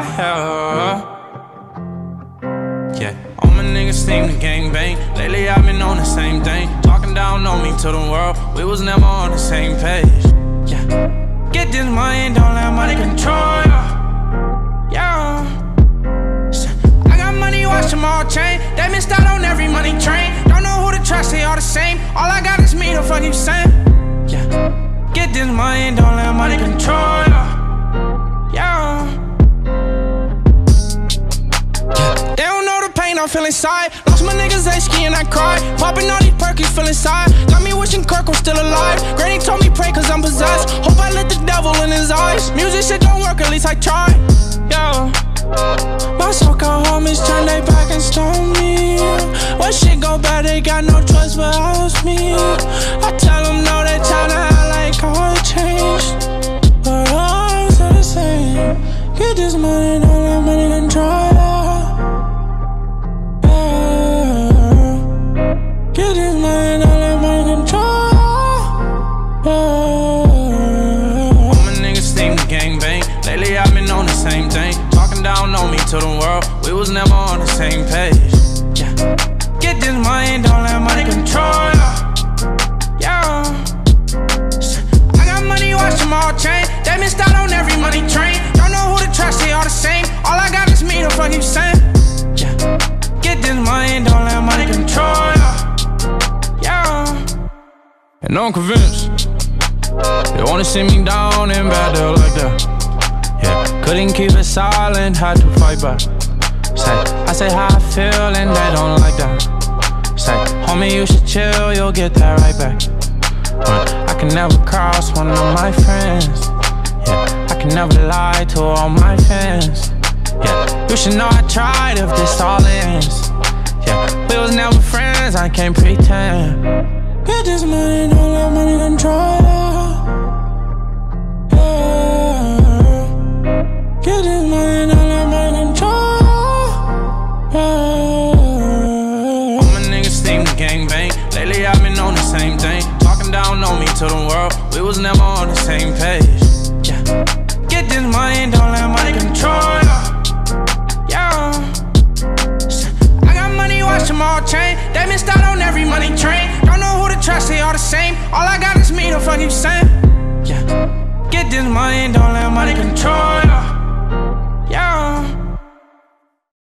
Yeah, all my niggas seem to gangbang. Lately I've been on the same thing. Talking down on me to the world, we was never on the same page. Yeah, get this money, don't let money control ya. Yeah, I got money, watch them all change. They missed out on every money train. Don't know who to trust, they all the same. All I got is me, the fuck you saying? Yeah, get this money, don't let money control ya. Yeah, they don't know the pain I feel inside. Lost my niggas, they ski and I cry. Popping all these perkies, feel inside. Got me wishing Kirk was still alive. Granny told me pray cause I'm possessed. Hope I let the devil in his eyes. Music shit don't work, at least I try. Yeah, my so-called homies turn they back and stone me. When shit go bad, they got no choice but house me. I tell them no, they tryna act like I changed, but I'm still the same. Get this money, don't let money control ya. Get this money, don't let money control ya. All my niggas seem to gangbang. Lately I've been on the same thing. Talking down on me to the world, we was never on the same page. Yeah, get this money, don't let money control ya. Yeah, I got money, watch them all change. They missed out on every money train. Don't know who to trust, they all the same. All I got is me, the fuck you saying? Yeah, get this money, don't let money control ya. Yeah, and I'm convinced they wanna see me down and bad, they like that. Yeah, couldn't keep it silent, had to fight back. I say how I feel and they don't like that. Say, homie, you should chill, you'll get that right back. I can never cross one of my friends. Yeah, I can never lie to all my fans. Yeah, you should know I tried if this all ends. Yeah, we was never friends, I can't pretend. Get this money, don't let money control ya. Yeah, get this money, don't let money control ya. All my niggas seem to gangbang. Lately I've been on the same thing. Talking down on me to the world, we was never on the same page. Yeah, get this money, don't let money control ya. Yeah, I got money, watch them all change. They missed out on every money train. Don't know who to trust, they all the same. All I got is me, the fuck you saying? Yeah, get this money, don't let money control ya.